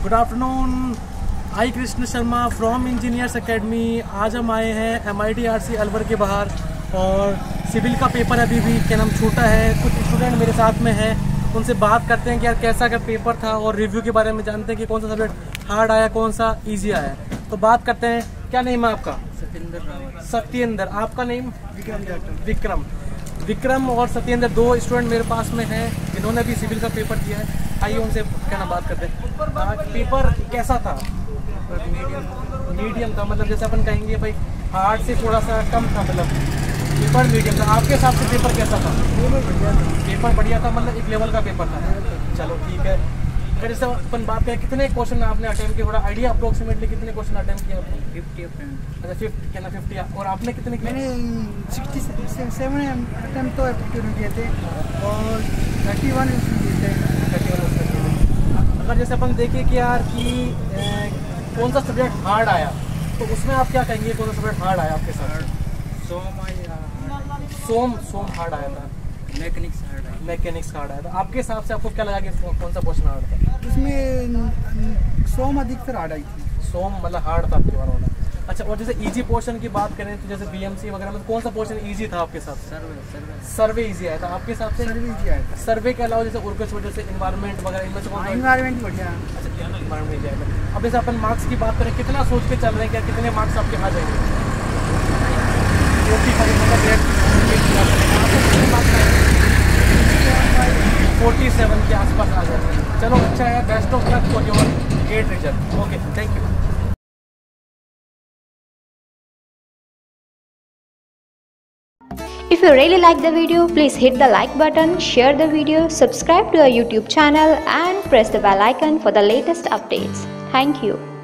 Good afternoon. I Krishna Sharma from engineers academy. आज हम आए हैं MITRC अलवर के बाहर और सिविल का पेपर अभी भी क्या नाम छोटा है। कुछ स्टूडेंट मेरे साथ में हैं, उनसे बात करते हैं कि यार कैसा का पेपर था और रिव्यू के बारे में जानते हैं कि कौन सा सब्जेक्ट हार्ड आया, कौन सा इजी आया। तो बात करते हैं। क्या नेम है आपका? सत्येंद्र। आपका नेम? विक्रम और सत्येंद्र, दो स्टूडेंट मेरे पास में हैं जिन्होंने भी सिविल का पेपर दिया है। आइए उनसे क्या ना बात करते हैं। पेपर कैसा था? मीडियम था, मतलब जैसे अपन कहेंगे भाई हार्ड से थोड़ा सा कम था, मतलब पेपर मीडियम था। आपके हिसाब से पेपर कैसा था? पेपर बढ़िया था, मतलब एक लेवल का पेपर था। चलो ठीक है। अगर जैसे अपन बात करें कितने क्वेश्चन आपने अटेम्प्ट किया, थोड़ा आइडिया अप्रोक्सीमेटली कितने क्वेश्चन अटेम्प्ट किया आपने? 50 अच्छा 50 क्या ना 50। और आपने कितने किए? मैंने 67 अटेम्प्ट तो एप्टीट्यूड किए थे और 31 किए थे। अगर जैसे अपन देखें कि यार कि कौन सा सब्जेक्ट हार्ड आया, तो उसमें आप क्या कहेंगे कौन सा सब्जेक्ट हार्ड आया आपके साथ? सोम हार्ड आया था। मैकेनिक्स हार्ड आया था। आपके हिसाब से आपको क्या लगा कि कौन सा क्वेश्चन हार्ड था? उसमें सोम अधिकतर हार्ड आई थी। सोम मतलब हार्ड था आपके बारे में। अच्छा, और जैसे इजी पोर्शन की बात करें तो जैसे BMC वगैरह में कौन सा पोर्शन इजी था आपके हिसाब से? सर्वे इजी आया था आपके हिसाब से? सर्वे इजी आया था। सर्वे के अलावा जैसे और कुछ वजह से इन्वायरमेंट वगैरह, इनमें से कौन सा? इन्वायरमेंट बढ़िया। अच्छा, इन्वायरमेंट इजी आया था। अब जैसे अपन मार्क्स की बात करें, कितना सोच के चल रहे हैं क्या कितने मार्क्स आपके आ जाएंगे? 47 के आसपास आ जाएंगे। चलो अच्छा है, best of luck for your great result. Okay, thank you. If you really like the video, please hit the like button, share the video, subscribe to our YouTube channel and press the bell icon for the latest updates. Thank you.